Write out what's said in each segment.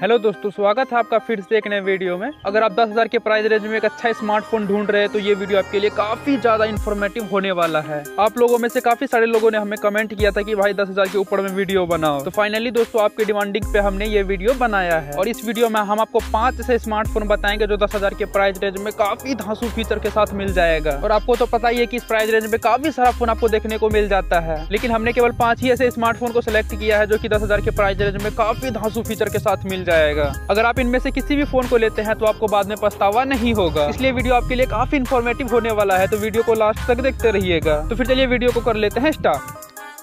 Hello दोस्तों, स्वागत है आपका फिर से एक नए वीडियो में। अगर आप 10,000 के प्राइस रेंज में एक अच्छा स्मार्टफोन ढूंढ रहे हैं तो ये वीडियो आपके लिए काफी ज्यादा इन्फॉर्मेटिव होने वाला है। आप लोगों में से काफी सारे लोगों ने हमें कमेंट किया था कि भाई 10,000 के ऊपर में वीडियो बनाओ, तो फाइनली दोस्तों आपके डिमांडिंग पे हमने ये वीडियो बनाया है। और इस वीडियो में हम आपको 5 ऐसे स्मार्टफोन बताएंगे जो 10,000 के प्राइस रेंज में काफी धांसू फीचर के साथ मिल जाएगा। और आपको तो पता ही है कि इस प्राइस रेंज में काफी सारा फोन आपको देखने को मिल जाता है, लेकिन हमने केवल 5 ही ऐसे स्मार्टफोन को सिलेक्ट किया है जो कि 10,000 के प्राइस रेंज में काफी धांसू फीचर के साथ मिल जाएगा। अगर आप इनमें से किसी भी फोन को लेते हैं तो आपको बाद में पछतावा नहीं होगा, इसलिए वीडियो आपके लिए काफी इन्फॉर्मेटिव होने वाला है, तो वीडियो को लास्ट तक देखते रहिएगा। तो फिर चलिए वीडियो को कर लेते हैं स्टार्ट।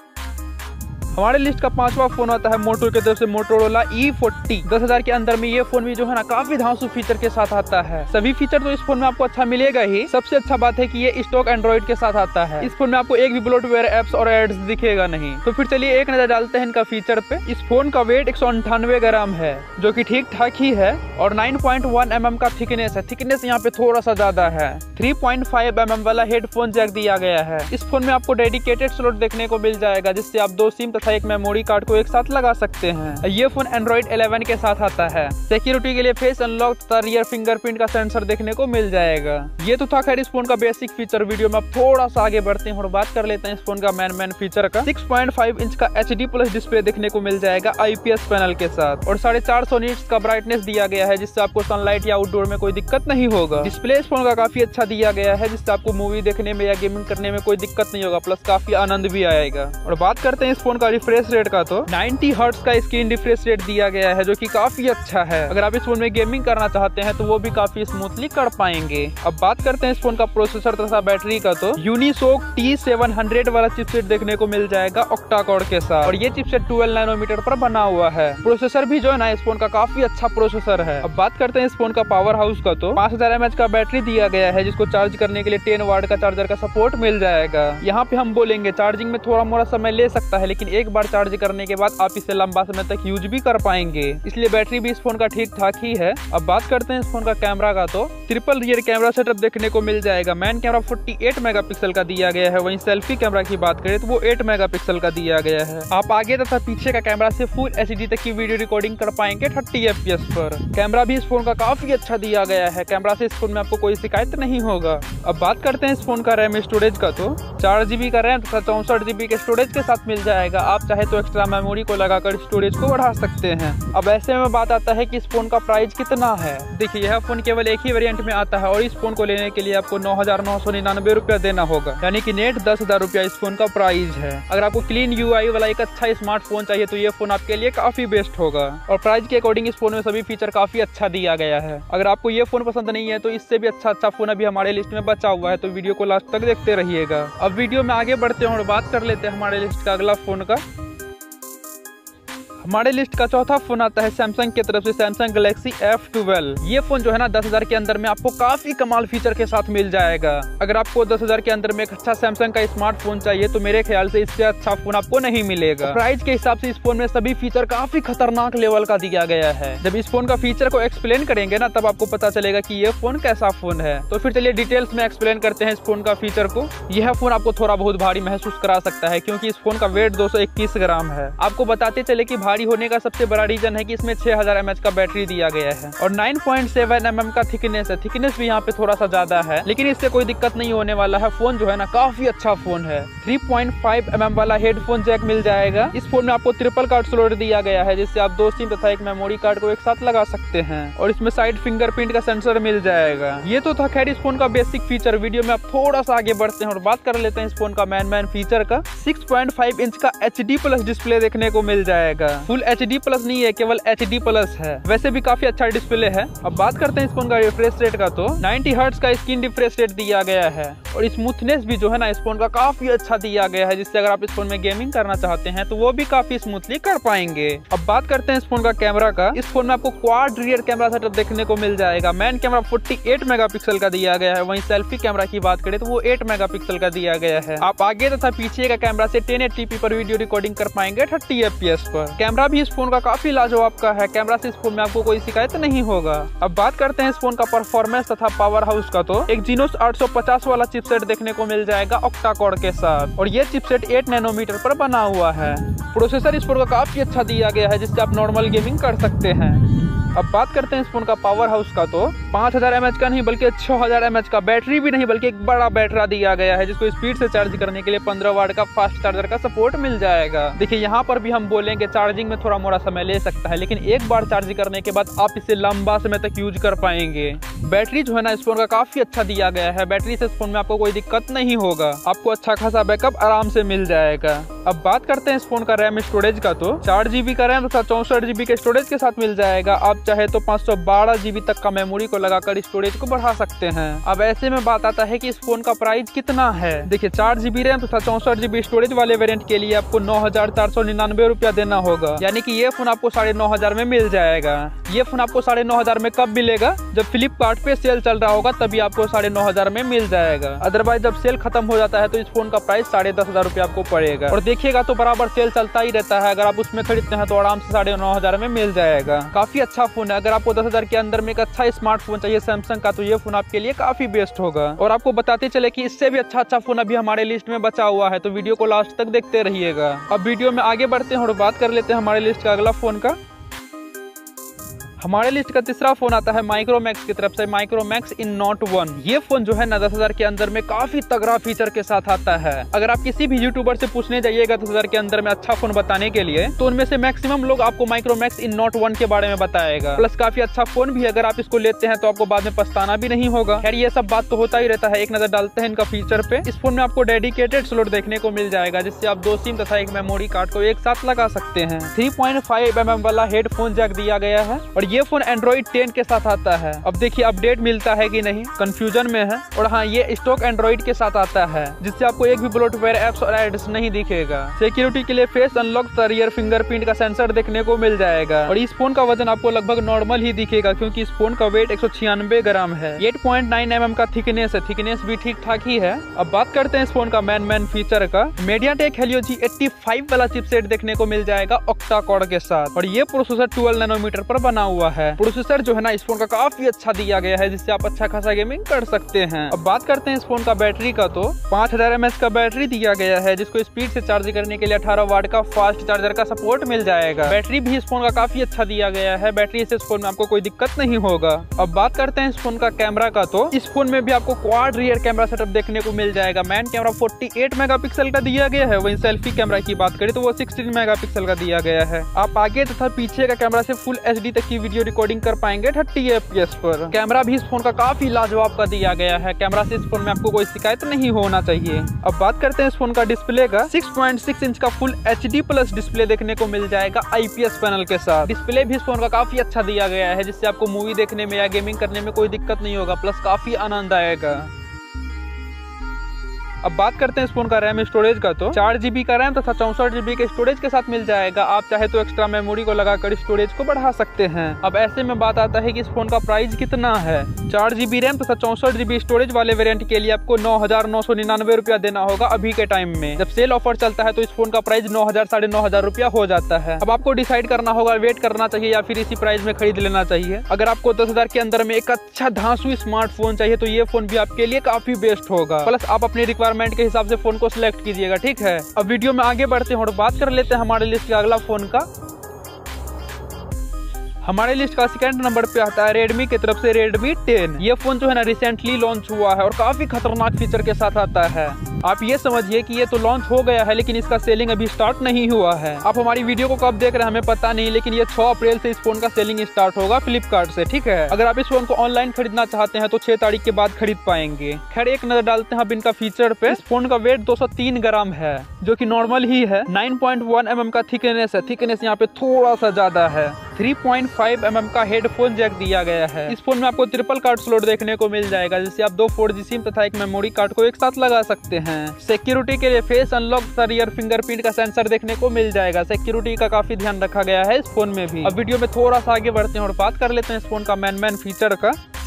हमारे लिस्ट का 5वां फोन आता है मोटो की तरफ से मोटोरोला E40। 10,000 के अंदर में ये फोन भी जो है ना काफी धांसू फीचर के साथ आता है। सभी फीचर तो इस फोन में आपको अच्छा मिलेगा ही, सबसे अच्छा बात है कि ये स्टॉक एंड्रॉइड के साथ आता है। इस फोन में आपको एक भी ब्लोटवेयर एप्स और एड्स दिखेगा नहीं। तो फिर चलिए एक नजर डालते हैं इनका फीचर पे। इस फोन का वेट 198 ग्राम है, जो कि ठीक ठाक ही है, और 9.1 mm का थिकनेस है। थिकनेस यहाँ पे थोड़ा सा ज्यादा है। 3.5 mm वाला हेडफोन जैक दिया गया है। इस फोन में आपको डेडिकेटेड स्लॉट देखने को मिल जाएगा, जिससे आप 2 सिम तथा एक मेमोरी कार्ड को एक साथ लगा सकते हैं। ये फोन एंड्रॉइड 11 के साथ आता है। सिक्योरिटी के लिए फेस अनलॉक तथा रियर फिंगरप्रिंट का सेंसर देखने को मिल जाएगा। ये तो था खैर इस फोन का बेसिक फीचर। वीडियो में अब थोड़ा सा आगे बढ़ते हैं और बात कर लेते हैं इस फोन का मेन फीचर का। 6.5 इंच का HD+ डिस्प्ले देखने को मिल जाएगा IPS पैनल के साथ, और 450 निट्स का ब्राइटनेस दिया गया है, जिससे आपको सनलाइट या आउटडोर में कोई दिक्कत नहीं होगा। डिस्प्ले इस फोन का काफी अच्छा दिया गया है, जिससे आपको मूवी देखने में या गेमिंग करने में कोई दिक्कत नहीं होगा, प्लस काफी आनंद भी आएगा। और बात करते हैं इस फोन का रिफ्रेश रेट का, तो 90 हर्ट्ज का स्क्रीन रिफ्रेश रेट दिया गया है, जो कि काफी अच्छा है। अगर आप इस फोन में गेमिंग करना चाहते हैं तो वो भी काफी स्मूथली कर पाएंगे। अब बात करते हैं इस फोन का प्रोसेसर तथा बैटरी का, तो यूनिसोक T700 वाला चिपसेट देखने को मिल जाएगा ऑक्टा कोर के साथ, और ये चिपसेट 12 नैनोमीटर पर बना हुआ है। प्रोसेसर भी जो है ना इस फोन का काफी अच्छा प्रोसेसर है। अब बात करते हैं इस फोन का पावर हाउस का, तो 5000 mAh का बैटरी दिया गया है, जिसको चार्ज करने के लिए 10 वाट का चार्जर का सपोर्ट मिल जाएगा। यहाँ पे हम बोलेंगे चार्जिंग में थोड़ा मोड़ा समय ले सकता है, लेकिन एक बार चार्ज करने के बाद आप इसे लंबा समय तक यूज भी कर पाएंगे, इसलिए बैटरी भी इस फोन का ठीक ठाक ही है। अब बात करते हैं इस फोन का कैमरा का, तो ट्रिपल रियर कैमरा सेटअप देखने को मिल जाएगा। मेन कैमरा 48 मेगापिक्सल का दिया गया है, वहीं सेल्फी कैमरा की बात करें तो वो 8 मेगापिक्सल का दिया गया है। आप आगे तथा पीछे का कैमरा से फुल HD तक की वीडियो रिकॉर्डिंग कर पाएंगे 30 FPS पर। कैमरा भी इस फोन का काफी अच्छा दिया गया है। कैमरा से इस फोन में आपको कोई शिकायत नहीं होगा। अब बात करते हैं इस फोन का रैम स्टोरेज का, तो 4 GB का रैम तथा 64 GB के स्टोरेज के साथ मिल जाएगा। आप चाहे तो एक्स्ट्रा मेमोरी को लगाकर स्टोरेज को बढ़ा सकते हैं। अब ऐसे में बात आता है कि इस फोन का प्राइस कितना है। देखिए, यह फोन केवल एक ही वेरिएंट में आता है, और इस फोन को लेने के लिए आपको 9,999 रुपया देना होगा, यानी कि नेट 10,000 रुपया इस फोन का प्राइस है। अगर आपको क्लीन UI वाला एक अच्छा स्मार्टफोन चाहिए तो ये फोन आपके लिए काफी बेस्ट होगा, और प्राइस के अकॉर्डिंग इस फोन में सभी फीचर काफी अच्छा दिया गया है। अगर आपको ये फोन पसंद नहीं है तो इससे भी अच्छा फोन अभी हमारे लिस्ट में बचा हुआ है, तो वीडियो को लास्ट तक देखते रहिएगा। अब वीडियो में आगे बढ़ते हैं और बात कर लेते हैं हमारे लिस्ट का अगला फोन का। हमारे लिस्ट का चौथा फोन आता है सैमसंग की तरफ से, सैमसंग गैलेक्सी F12। ये फोन जो है ना 10,000 के अंदर में आपको काफी कमाल फीचर के साथ मिल जाएगा। अगर आपको 10,000 के अंदर में एक अच्छा सैमसंग का स्मार्टफोन चाहिए तो मेरे ख्याल से इससे अच्छा फोन आपको नहीं मिलेगा। प्राइस के हिसाब से इस फोन में सभी फीचर काफी खतरनाक लेवल का दिया गया है। जब इस फोन का फीचर को एक्सप्लेन करेंगे ना, तब आपको पता चलेगा कि ये फोन कैसा फोन है। तो फिर चलिए डिटेल्स में एक्सप्लेन करते हैं इस फोन का फीचर को। यह फोन आपको थोड़ा बहुत भारी महसूस करा सकता है, क्योंकि इस फोन का वेट 221 ग्राम है। आपको बताते चले कि भारी होने का सबसे बड़ा रीजन है कि इसमें 6000 mAh का बैटरी दिया गया है, और 9.7 mm का थिकनेस है। थिकनेस भी यहाँ पे थोड़ा सा ज्यादा है, लेकिन इससे कोई दिक्कत नहीं होने वाला है। फोन जो है ना काफी अच्छा फोन है। 3.5 mm वाला हेडफोन जैक मिल जाएगा। इस फोन में आपको ट्रिपल कार्ड स्लॉट दिया गया है, जिससे आप 2 सिम तथा एक मेमोरी कार्ड को एक साथ लगा सकते हैं, और इसमें साइड फिंगरप्रिंट का सेंसर मिल जाएगा। ये तो था खैर इस फोन का बेसिक फीचर। वीडियो में आप थोड़ा सा आगे बढ़ते हैं और बात कर लेते हैं इस फोन का मेन फीचर का। 6.5 इंच का HD+ डिस्प्ले देखने को मिल जाएगा। फुल HD+ नहीं है, केवल HD+ है। वैसे भी काफी अच्छा डिस्प्ले है। अब बात करते हैं इस फोन का रिफ्रेश रेट का, तो 90 हर्ट्ज का स्क्रीन रिफ्रेश रेट दिया गया है, और स्मूथनेस भी जो है ना इस फोन का काफी अच्छा दिया गया है, जिससे अगर आप इस फोन में गेमिंग करना चाहते हैं तो वो भी काफी स्मूथली कर पाएंगे। अब बात करते हैं इस फोन का कैमरा का। इस फोन में आपको क्वाड रियर कैमरा सेटअप देखने को मिल जाएगा। मेन कैमरा 48 मेगापिक्सल का दिया गया है, वहीं सेल्फी कैमरा की बात करें तो वो 8 मेगापिक्सल का दिया गया है। आप आगे तथा पीछे का कैमरा से 1080p पर वीडियो रिकॉर्डिंग कर पाएंगे 30 FPS पर। कैमरा भी इस फोन का काफी लाजवाब का है। कैमरा से इस फोन में आपको कोई शिकायत नहीं होगा। अब बात करते हैं इस फोन का परफॉर्मेंस तथा पावर हाउस का, तो एक Exynos 850 वाला चिपसेट देखने को मिल जाएगा ऑक्टा कोर के साथ, और ये चिपसेट 8 नैनोमीटर पर बना हुआ है। प्रोसेसर इस फोन का काफी अच्छा दिया गया है, जिससे आप नॉर्मल गेमिंग कर सकते हैं। अब बात करते हैं इस फोन का पावर हाउस का, तो 5000 mAh का नहीं बल्कि 6000 mAh का, बैटरी भी नहीं बल्कि एक बड़ा बैटरा दिया गया है, जिसको स्पीड से चार्ज करने के लिए 15 वाट का फास्ट चार्जर का सपोर्ट मिल जाएगा। देखिए यहाँ पर भी हम बोलेंगे चार्जिंग में थोड़ा मोड़ा समय ले सकता है, लेकिन एक बार चार्ज करने के बाद आप इसे लंबा समय तक यूज कर पाएंगे। बैटरी जो है ना इस फोन का काफी अच्छा दिया गया है। बैटरी से इस फोन में आपको कोई दिक्कत नहीं होगा, आपको अच्छा खासा बैकअप आराम से मिल जाएगा। अब बात करते हैं इस फोन का रैम स्टोरेज का, तो 4 GB का रैम तथा 64 GB के स्टोरेज के साथ मिल जाएगा। आप चाहे तो 512 GB तक का मेमोरी को लगाकर स्टोरेज को बढ़ा सकते हैं। अब ऐसे में बात आता है कि इस फोन का प्राइस कितना है। देखिए 4 GB रैम तथा 64 GB स्टोरेज वाले वेरिएंट के लिए आपको 9499 रुपया देना होगा, यानी कि ये फोन आपको 9500 में मिल जाएगा। ये फोन आपको 9500 में कब मिलेगा? जब फ्लिपकार्ट पे सेल चल रहा होगा तभी आपको 9500 में मिल जाएगा। अदरवाइज जब सेल खत्म हो जाता है तो इस फोन का प्राइस 10,500 रुपया आपको पड़ेगा। और देखिएगा तो बराबर सेल चलता ही रहता है, अगर आप उसमें खरीदते हैं तो आराम से 9500 में मिल जाएगा। काफी अच्छा फोन है। अगर आपको 10,000 के अंदर में एक अच्छा स्मार्टफोन चाहिए सैमसंग का, तो ये फोन आपके लिए काफी बेस्ट होगा। और आपको बताते चले कि इससे भी अच्छा फोन अभी हमारे लिस्ट में बचा हुआ है, तो वीडियो को लास्ट तक देखते रहिएगा। अब वीडियो में आगे बढ़ते हैं और बात कर लेते हैं हमारे लिस्ट का अगला फोन का। हमारे लिस्ट का तीसरा फोन आता है माइक्रोमैक्स की तरफ से, माइक्रोमैक्स इन नोट 1। ये फोन जो है ना 10,000 के अंदर में काफी तगड़ा फीचर के साथ आता है। अगर आप किसी भी यूट्यूबर से पूछने जाइएगा 10,000 के अंदर में अच्छा फोन बताने के लिए, तो उनमें से मैक्सिमम लोग आपको माइक्रोमैक्स इन नोट 1 के बारे में बताएगा। प्लस काफी अच्छा फोन भी, अगर आप इसको लेते हैं तो आपको बाद में पछताना भी नहीं होगा। खैर ये सब बात तो होता ही रहता है, एक नजर डालते हैं इनका फीचर पे। इस फोन में आपको डेडिकेटेड स्लॉट देखने को मिल जाएगा, जिससे आप 2 सिम तथा एक मेमोरी कार्ड को एक साथ लगा सकते हैं। 3.5 mm वाला हेडफोन जैक दिया गया है, और ये फोन एंड्रॉइड 10 के साथ आता है। अब देखिए अपडेट मिलता है कि नहीं, कंफ्यूजन में है। और हाँ, ये स्टॉक एंड्रॉइड के साथ आता है, जिससे आपको एक भी ब्लोटवेयर एप्स और एड्स नहीं दिखेगा। सिक्योरिटी के लिए फेस अनलॉक रियर फिंगरप्रिंट का सेंसर देखने को मिल जाएगा। और इस फोन का वजन आपको लगभग नॉर्मल ही दिखेगा, क्योंकि इस फोन का वेट 196 ग्राम है। 8.9 mm का थिकनेस है, थिकनेस भी ठीक ठाक ही है। अब बात करते हैं इस फोन का मेन फीचर का। मीडियाटेक हेलियो G85 वाला चिपसेट देखने को मिल जाएगा ऑक्टा कोर के साथ, और ये प्रोसेसर 12 नैनोमीटर पर बना हुआ है। प्रोसेसर जो है ना इस फोन का काफी अच्छा दिया गया है, जिससे आप अच्छा खासा गेमिंग कर सकते हैं। अब बात करते हैं इस फोन का बैटरी का, तो 5000 mAh का बैटरी दिया गया है, जिसको स्पीड से चार्ज करने के लिए 18 वाट का फास्ट चार्जर का सपोर्ट मिल जाएगा। बैटरी भी इस फोन का काफी अच्छा दिया गया है, बैटरी से इस फोन में आपको कोई दिक्कत नहीं होगा। अब बात करते हैं इस फोन का कैमरा का, तो इस फोन में भी आपको क्वाड रियर कैमरा सेटअप देखने को मिल जाएगा। मैन कैमरा 48 मेगापिक्सल का दिया गया है, वहीं सेल्फी कैमरा की बात करें तो वो 16 मेगापिक्सल का दिया गया है। आप आगे तथा पीछे का कैमरा से फुल HD तक की वीडियो रिकॉर्डिंग कर पाएंगे 30 FPS पर। कैमरा भी इस फोन का काफी लाजवाब का दिया गया है, कैमरा से इस फोन में आपको कोई शिकायत नहीं होना चाहिए। अब बात करते हैं इस फोन का डिस्प्ले का। 6.6 इंच का फुल HD प्लस डिस्प्ले देखने को मिल जाएगा IPS पैनल के साथ। डिस्प्ले भी इस फोन का काफी अच्छा दिया गया है, जिससे आपको मूवी देखने में या गेमिंग करने में कोई दिक्कत नहीं होगा, प्लस काफी आनंद आएगा। अब बात करते हैं इस फोन का रैम स्टोरेज का, तो 4 GB का रैम तथा 64 GB के स्टोरेज के साथ मिल जाएगा। आप चाहे तो एक्स्ट्रा मेमोरी को लगाकर स्टोरेज को बढ़ा सकते हैं। अब ऐसे में बात आता है कि इस फोन का प्राइस कितना है। 4 GB रैम तथा 64 GB स्टोरेज वाले वेरिएंट के लिए आपको 9,999 रुपया देना होगा अभी के टाइम में। जब सेल ऑफर चलता है तो इस फोन का प्राइस 9,000 साढ़े 9,000 रुपया हो जाता है। अब आपको डिसाइड करना होगा वेट करना चाहिए या फिर इसी प्राइस में खरीद लेना चाहिए। अगर आपको 10,000 के अंदर में एक अच्छा धांसू स्मार्टफोन चाहिए तो ये फोन भी आपके लिए काफी बेस्ट होगा। प्लस आप अपनी रिक्वायरमेंट के हिसाब से फोन को सिलेक्ट कीजिएगा, ठीक है। अब वीडियो में आगे बढ़ते हैं और बात कर लेते हैं हमारे लिस्ट के अगला फोन का। हमारे लिस्ट का सेकंड नंबर पे आता है रेडमी की तरफ से Redmi 10। ये फोन जो है ना रिसेंटली लॉन्च हुआ है और काफी खतरनाक फीचर के साथ आता है। आप ये समझिए कि ये तो लॉन्च हो गया है, लेकिन इसका सेलिंग अभी स्टार्ट नहीं हुआ है। आप हमारी वीडियो को कब देख रहे हैं हमें पता नहीं, लेकिन ये 6 अप्रैल से इस फोन का सेलिंग स्टार्ट होगा फ्लिपकार्ट से, ठीक है। अगर आप इस फोन को ऑनलाइन खरीदना चाहते हैं तो 6 तारीख के बाद खरीद पाएंगे। खैर एक नजर डालते हैं अब इनका फीचर पे। इस फोन का वेट 203 ग्राम है, जो कि नॉर्मल ही है। 9.1 mm का थिकनेस है, थिकनेस यहाँ पे थोड़ा सा ज्यादा है। 3.5 mm का हेडफोन जैक दिया गया है। इस फोन में आपको ट्रिपल कार्ड स्लॉट देखने को मिल जाएगा, जिससे आप 2 4G सिम तथा एक मेमोरी कार्ड को एक साथ लगा सकते हैं। सिक्योरिटी के लिए फेस अनलॉक रियर फिंगरप्रिंट का सेंसर देखने को मिल जाएगा। सिक्योरिटी का काफी ध्यान रखा गया है इस फोन में भी। अब वीडियो में थोड़ा सा आगे बढ़ते हैं और बात कर लेते हैं इस फोन का मेन फीचर का।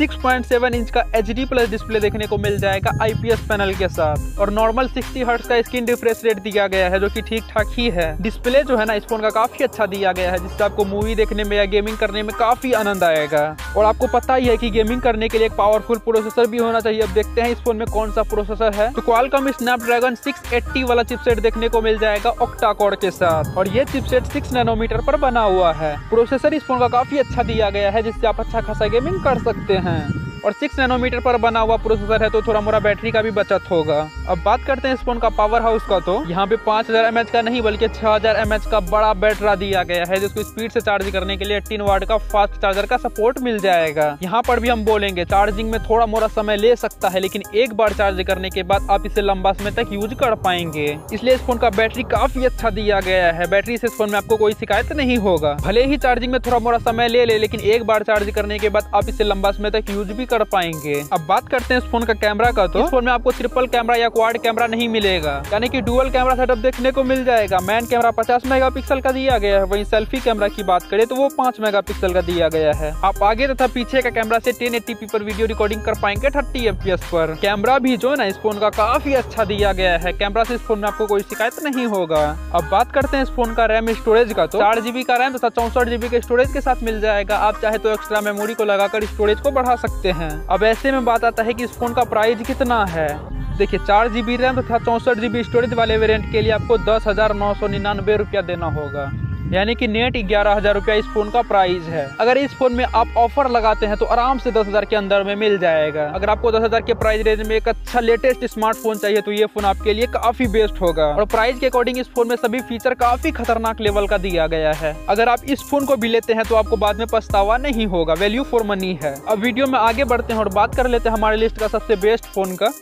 6.7 इंच का HD प्लस डिस्प्ले देखने को मिल जाएगा IPS पैनल के साथ, और नॉर्मल 60 हर्ट्ज का स्क्रीन रिफ्रेश रेट दिया गया है जो कि ठीक ठाक ही है। डिस्प्ले जो है ना इस फोन का काफी अच्छा दिया गया है, जिससे आपको मूवी देखने में या गेमिंग करने में काफी आनंद आएगा। और आपको पता ही है कि गेमिंग करने के लिए एक पावरफुल प्रोसेसर भी होना चाहिए। अब देखते हैं इस फोन में कौन सा प्रोसेसर है। तो क्वालकॉम स्नैपड्रैगन 680 वाला चिपसेट देखने को मिल जाएगा ऑक्टा कोर के साथ, और ये चिपसेट 6 नैनोमीटर पर बना हुआ है। प्रोसेसर इस फोन का काफी अच्छा दिया गया है, जिससे आप अच्छा खासा गेमिंग कर सकते हैं, और 6 नैनोमीटर पर बना हुआ प्रोसेसर है तो थोड़ा मोड़ा बैटरी का भी बचत होगा। अब बात करते हैं इस फोन का पावर हाउस का, तो यहाँ पे 5000 mAh का नहीं बल्कि 6000 mAh का बड़ा बैटरा दिया गया है, जिसको स्पीड से चार्ज करने के लिए 18 वाट का फास्ट चार्जर का सपोर्ट मिल जाएगा। यहाँ पर भी हम बोलेंगे चार्जिंग में थोड़ा मोड़ा समय ले सकता है, लेकिन एक बार चार्ज करने के बाद आप इसे लंबा समय तक यूज कर पाएंगे। इसलिए इस फोन का बैटरी काफी अच्छा दिया गया है। बैटरी से इस फोन में आपको कोई शिकायत नहीं होगा। भले ही चार्जिंग में थोड़ा मोड़ा समय ले लेकिन एक बार चार्ज करने के बाद आप इसे लंबा समय तक यूज भी कर पाएंगे। अब बात करते हैं इस फोन का कैमरा का, तो इस फोन में आपको ट्रिपल कैमरा या क्वाड कैमरा नहीं मिलेगा, यानी कि डुअल कैमरा सेटअप देखने को मिल जाएगा। मैन कैमरा 50 मेगापिक्सल का दिया गया है, वहीं सेल्फी कैमरा की बात करें तो वो 5 मेगापिक्सल का दिया गया है। आप आगे तथा पीछे का कैमरा से 1080p पर वीडियो रिकॉर्डिंग कर पाएंगे 30 FPS पर। कैमरा भी जो है ना इस फोन का काफी अच्छा दिया गया है। कैमरा से इस फोन में आपको कोई शिकायत नहीं होगा। अब बात करते हैं इस फोन का रैम स्टोरेज का, तो 4GB का रैम तथा 64GB के स्टोरेज के साथ मिल जाएगा। आप चाहे तो एक्स्ट्रा मेमोरी को लगाकर स्टोरेज को बढ़ा सकते हैं। अब ऐसे में बात आता है कि इस फोन का प्राइस कितना है। देखिए 4GB रैम तथा 64GB स्टोरेज वाले वेरिएंट के लिए आपको 10,999 रुपया देना होगा, यानी कि नेट 11,000 रुपया इस फोन का प्राइस है। अगर इस फोन में आप ऑफर लगाते हैं तो आराम से 10,000 के अंदर में मिल जाएगा। अगर आपको 10,000 के प्राइस रेंज में एक अच्छा लेटेस्ट स्मार्टफोन चाहिए तो ये फोन आपके लिए काफी बेस्ट होगा। और प्राइस के अकॉर्डिंग इस फोन में सभी फीचर काफी खतरनाक लेवल का दिया गया है। अगर आप इस फोन को भी लेते हैं तो आपको बाद में पछतावा नहीं होगा, वैल्यू फॉर मनी है। अब वीडियो में आगे बढ़ते हैं और बात कर लेते हैं हमारे लिस्ट का सबसे बेस्ट फोन का।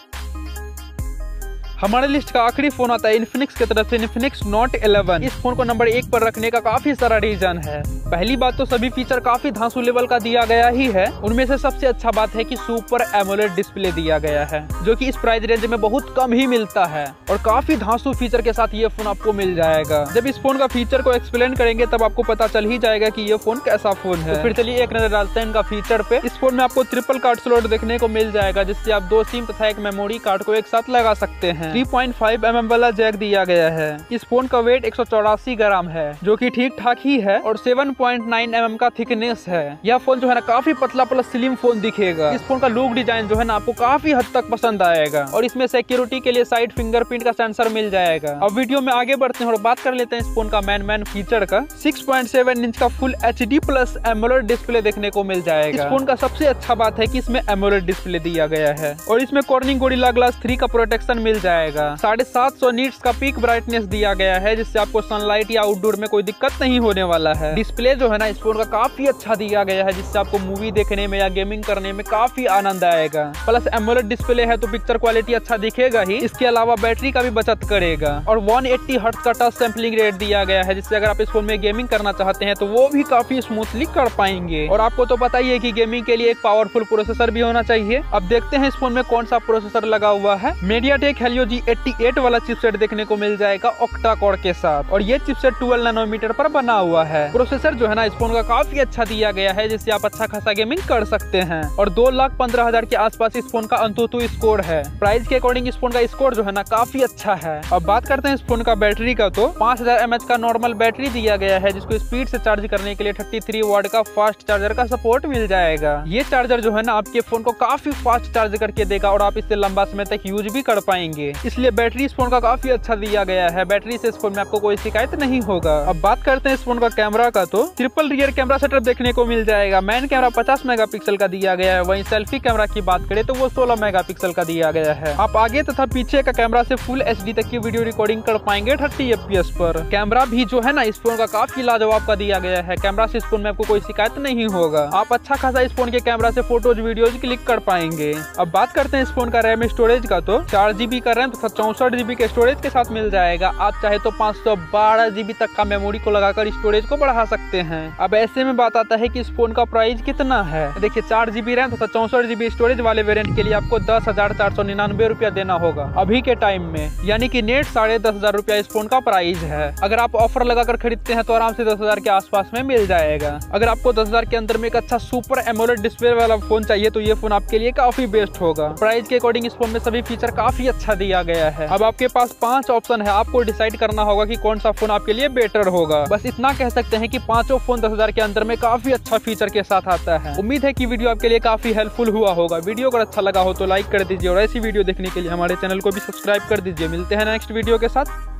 हमारे लिस्ट का आखिरी फोन आता है इन्फिनिक्स की तरफ से, इन्फिनिक्स नोट 11। इस फोन को नंबर 1 पर रखने का काफी सारा रीजन है। पहली बात तो सभी फीचर काफी धांसू लेवल का दिया गया ही है। उनमें से सबसे अच्छा बात है कि सुपर एमोलेड डिस्प्ले दिया गया है, जो कि इस प्राइस रेंज में बहुत कम ही मिलता है, और काफी धांसू फीचर के साथ ये फोन आपको मिल जाएगा। जब इस फोन का फीचर को एक्सप्लेन करेंगे तब आपको पता चल ही जाएगा कि ये फोन कैसा फोन है। तो फिर चलिए एक नजर डालते हैं इनका फीचर पे। इस फोन में आपको ट्रिपल कार्ड स्लॉट देखने को मिल जाएगा, जिससे आप 2 सिम तथा एक मेमोरी कार्ड को एक साथ लगा सकते हैं। 3.5 mm वाला जैक दिया गया है। इस फोन का वेट 184 ग्राम है, जो कि ठीक ठाक ही है, और 7.9 mm का थिकनेस है। यह फोन जो है ना काफी पतला प्लस स्लिम फोन दिखेगा। इस फोन का लुक डिजाइन जो है ना आपको काफी हद तक पसंद आएगा, और इसमें सिक्योरिटी के लिए साइड फिंगरप्रिंट का सेंसर मिल जाएगा। अब वीडियो में आगे बढ़ते हैं और बात कर लेते हैं इस फोन का मैन फीचर का। 6.7 इंच का full HD plus AMOLED display देखने को मिल जाएगा। इस फोन का सबसे अच्छा बात है कि इसमें एमोलेड डिस्प्ले दिया गया है, और इसमें कॉर्निंग गोरिल्ला ग्लास 3 का प्रोटेक्शन मिल जाएगा। 750 नीट्स का पीक ब्राइटनेस दिया गया है, जिससे आपको सनलाइट या आउटडोर में कोई दिक्कत नहीं होने वाला है। डिस्प्ले जो है ना इस फोन का काफी अच्छा दिया गया है, जिससे आपको मूवी देखने में या गेमिंग करने में काफी आनंद आएगा। प्लस एमोलेड डिस्प्ले है तो पिक्चर क्वालिटी अच्छा दिखेगा ही, इसके अलावा बैटरी का भी बचत करेगा। और 180 हर्ट्ज का टच सैंपलिंग रेट दिया गया है, जिससे अगर आप इस फोन में गेमिंग करना चाहते हैं तो वो भी काफी स्मूथली कर पाएंगे। और आपको तो पता ही है कि गेमिंग के लिए एक पावरफुल प्रोसेसर भी होना चाहिए। अब देखते हैं इस फोन में कौन सा प्रोसेसर लगा हुआ है। MediaTek Helio G88 वाला चिपसेट देखने को मिल जाएगा ऑक्टा कोर के साथ, और ये चिपसेट 12 नैनोमीटर पर बना हुआ है। प्रोसेसर जो है ना इस फोन का काफी अच्छा दिया गया है, जिससे आप अच्छा खासा गेमिंग कर सकते हैं। और 2,15,000 के आसपास इस फोन का अंतुतु स्कोर है। प्राइस के अकॉर्डिंग इस फोन का स्कोर जो है ना काफी अच्छा है। अब बात करते हैं इस फोन का बैटरी का, तो 5000 mAh का नॉर्मल बैटरी दिया गया है, जिसको स्पीड से चार्ज करने के लिए 33 वाट का फास्ट चार्जर का सपोर्ट मिल जाएगा। ये चार्जर जो है ना आपके फोन को काफी फास्ट चार्ज करके देगा, और आप इससे लंबा समय तक यूज भी कर पाएंगे। इसलिए बैटरी इस फोन का काफी अच्छा दिया गया है। बैटरी से इस फोन में आपको कोई शिकायत नहीं होगा। अब बात करते हैं इस फोन का कैमरा का, तो ट्रिपल रियर कैमरा सेटअप देखने को मिल जाएगा। मैन कैमरा 50 मेगापिक्सल का दिया गया है, वहीं सेल्फी कैमरा की बात करें तो वो 16 मेगापिक्सल का दिया गया है। आप आगे तथा पीछे का कैमरा से फुल HD तक की वीडियो रिकॉर्डिंग कर पाएंगे 30 FPS पर। कैमरा भी जो है ना इस फोन का काफी लाजवाब का दिया गया है। कैमरा से इस फोन में आपको कोई शिकायत नहीं होगा। आप अच्छा खासा इस फोन के कैमरा से फोटोज वीडियोज क्लिक कर पाएंगे। अब बात करते हैं इस फोन का रैम स्टोरेज का, तो 4GB का रैम रैम तथा 64 GB के स्टोरेज के साथ मिल जाएगा। आप चाहे तो 512 GB तक का मेमोरी को लगाकर स्टोरेज को बढ़ा सकते हैं। अब ऐसे में बात आता है कि इस फोन का प्राइस कितना है। देखिए 4 GB रैम तथा 64 GB स्टोरेज वाले वेरिएंट के लिए आपको 10,499 रुपया देना होगा अभी के टाइम में, यानी कि नेट 10,500 रुपया इस फोन का प्राइस है। अगर आप ऑफर लगाकर खरीदते हैं तो आराम से 10,000 के आसपास में मिल जाएगा। अगर आपको 10,000 के अंदर में एक अच्छा सुपर एमोलेड डिस्प्ले वाला फोन चाहिए तो ये फोन आपके लिए काफी बेस्ट होगा। प्राइस के अकॉर्डिंग इस फोन में सभी फीचर काफी अच्छा दिया गया है। अब आपके पास 5 ऑप्शन है, आपको डिसाइड करना होगा कि कौन सा फोन आपके लिए बेटर होगा। बस इतना कह सकते हैं कि पांचों फोन 10,000 के अंदर में काफी अच्छा फीचर के साथ आता है। उम्मीद है कि वीडियो आपके लिए काफी हेल्पफुल हुआ होगा। वीडियो अगर अच्छा लगा हो तो लाइक कर दीजिए और ऐसी वीडियो देखने के लिए हमारे चैनल को भी सब्सक्राइब कर दीजिए। मिलते हैं नेक्स्ट वीडियो के साथ।